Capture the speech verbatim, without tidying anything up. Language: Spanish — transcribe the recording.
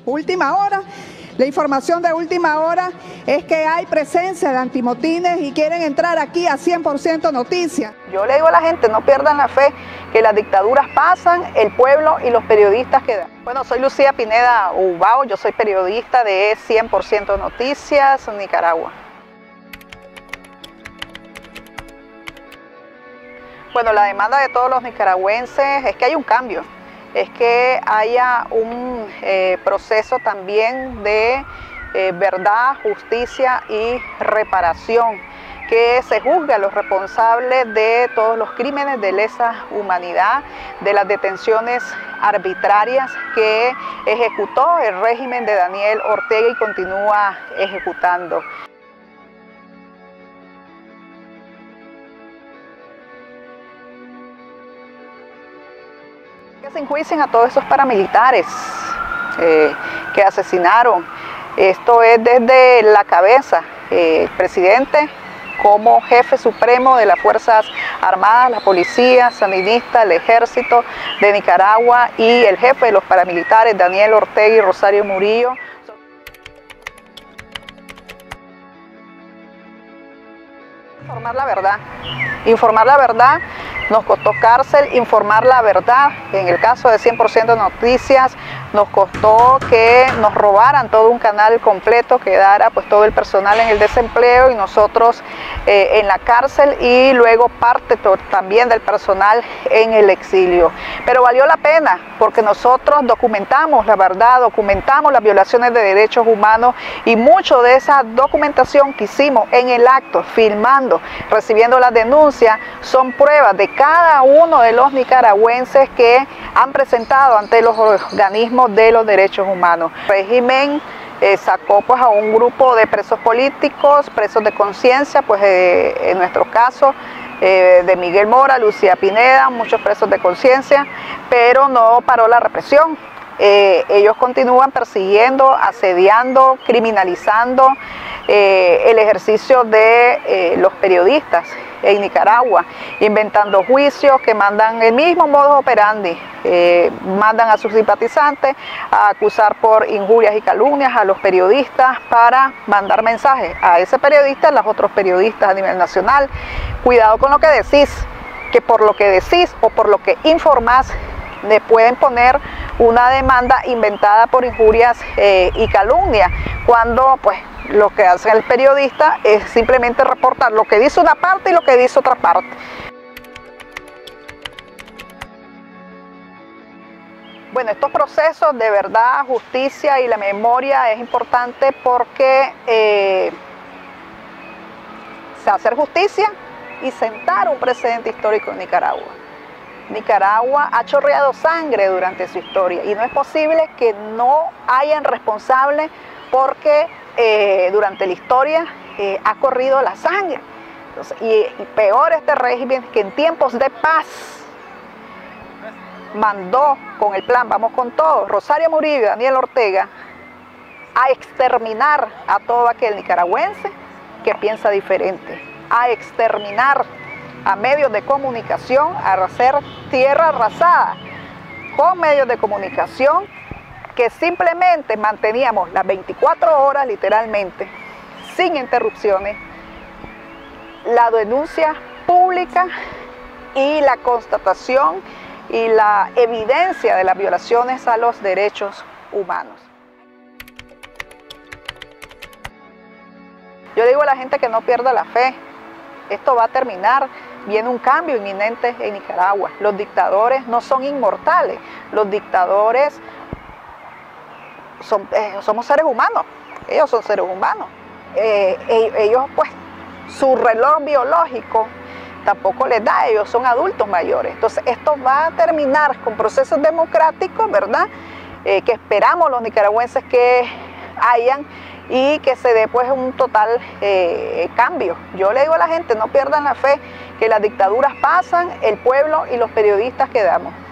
Última hora, la información de última hora es que hay presencia de antimotines y quieren entrar aquí a cien por ciento Noticias. Yo le digo a la gente, no pierdan la fe, que las dictaduras pasan, el pueblo y los periodistas quedan. Bueno, soy Lucía Pineda Ubao, yo soy periodista de cien por ciento Noticias, Nicaragua. Bueno, la demanda de todos los nicaragüenses es que hay un cambio. Es que haya un eh, proceso también de eh, verdad, justicia y reparación, que se juzgue a los responsables de todos los crímenes de lesa humanidad, de las detenciones arbitrarias que ejecutó el régimen de Daniel Ortega y continúa ejecutando. Que se enjuicien a todos esos paramilitares eh, que asesinaron. Esto es desde la cabeza, eh, el presidente como jefe supremo de las Fuerzas Armadas, la Policía Sandinista, el Ejército de Nicaragua y el jefe de los paramilitares, Daniel Ortega y Rosario Murillo. Informar la verdad, informar la verdad. Nos costó cárcel, informar la verdad. En el caso de cien por ciento Noticias, nos costó que nos robaran todo un canal completo, quedara pues todo el personal en el desempleo y nosotros eh, en la cárcel y luego parte también del personal en el exilio. Pero valió la pena porque nosotros documentamos la verdad, documentamos las violaciones de derechos humanos y mucho de esa documentación que hicimos en el acto, filmando, recibiendo las denuncias, son pruebas de cada uno de los nicaragüenses que han presentado ante los organismos de los derechos humanos. El régimen eh, sacó pues a un grupo de presos políticos, presos de conciencia, pues eh, en nuestro caso eh, de Miguel Mora, Lucía Pineda, muchos presos de conciencia, pero no paró la represión. Eh, ellos continúan persiguiendo, asediando, criminalizando eh, el ejercicio de eh, los periodistas en Nicaragua, inventando juicios que mandan el mismo modus operandi, eh, mandan a sus simpatizantes a acusar por injurias y calumnias a los periodistas para mandar mensajes a ese periodista y a los otros periodistas a nivel nacional. Cuidado con lo que decís, que por lo que decís o por lo que informás le pueden poner una demanda inventada por injurias eh, y calumnias, cuando pues lo que hace el periodista es simplemente reportar lo que dice una parte y lo que dice otra parte. Bueno, estos procesos de verdad, justicia y la memoria es importante porque eh, se hace justicia y sentar un precedente histórico en Nicaragua. Nicaragua ha chorreado sangre durante su historia y no es posible que no hayan responsables porque eh, durante la historia eh, ha corrido la sangre. Entonces, y, y peor este régimen que en tiempos de paz mandó con el plan Vamos con Todo, Rosario Murillo y Daniel Ortega, a exterminar a todo aquel nicaragüense que piensa diferente, a exterminar a medios de comunicación, a hacer tierra arrasada con medios de comunicación que simplemente manteníamos las veinticuatro horas literalmente, sin interrupciones, la denuncia pública y la constatación y la evidencia de las violaciones a los derechos humanos. Yo digo a la gente que no pierda la fe, esto va a terminar. Viene un cambio inminente en Nicaragua. Los dictadores no son inmortales. Los dictadores son, eh, somos seres humanos. Ellos son seres humanos. Eh, ellos, pues, su reloj biológico tampoco les da. Ellos son adultos mayores. Entonces, esto va a terminar con procesos democráticos, ¿verdad? Eh, que esperamos los nicaragüenses que hayan y que se dé pues un total eh, cambio. Yo le digo a la gente, no pierdan la fe, que las dictaduras pasan, el pueblo y los periodistas quedamos.